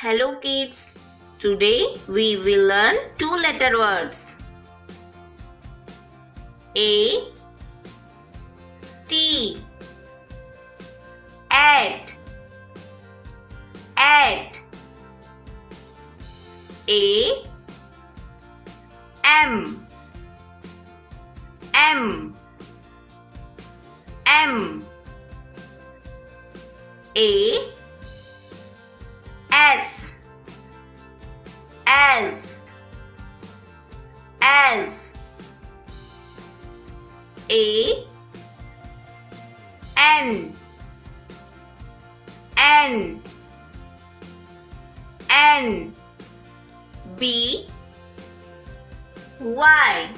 Hello kids, today we will learn two-letter words. A, T, at, A, M, A, S, A, N, B, Y,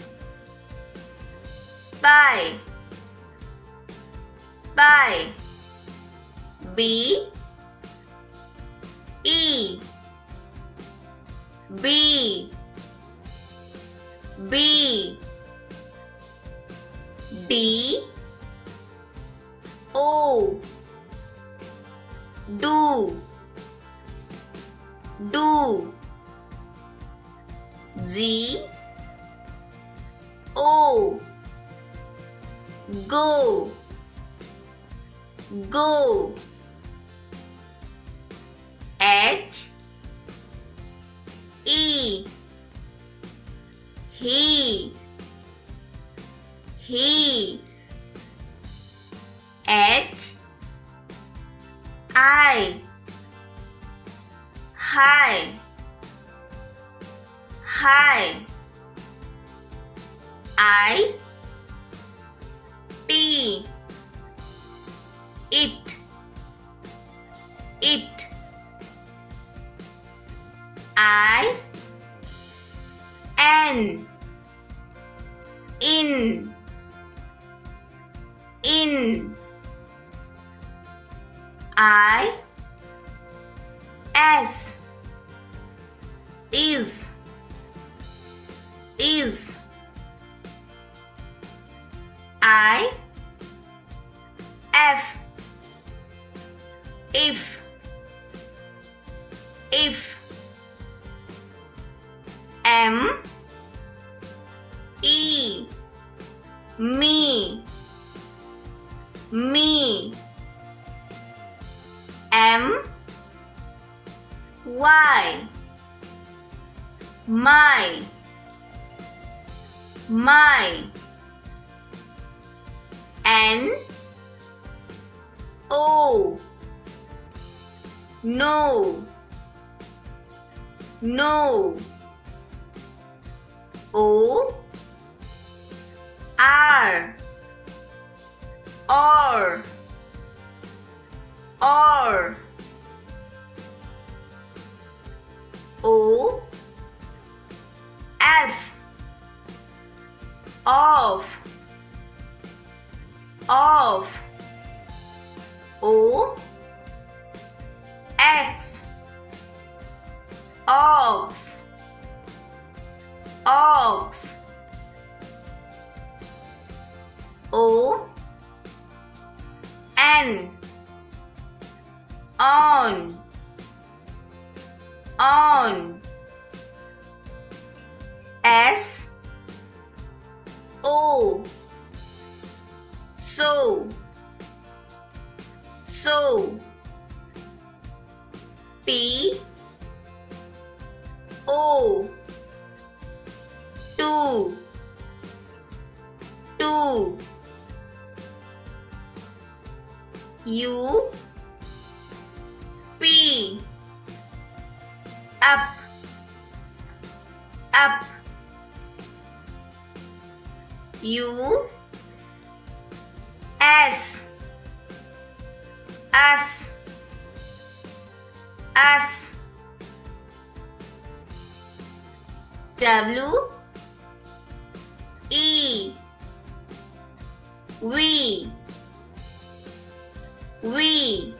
by, B, E, B, D, O, do, G, O, go, H, E, he, H, I, hi, I, T, it, I, N, in, I, S, is, I, F, if, M, E, me, M, Y, my, N, O, no, O, R, or, O, F, of, O, X, ox, O, N, on, S, O, so, T, O, to, U, P, up, U, S, W, E, we,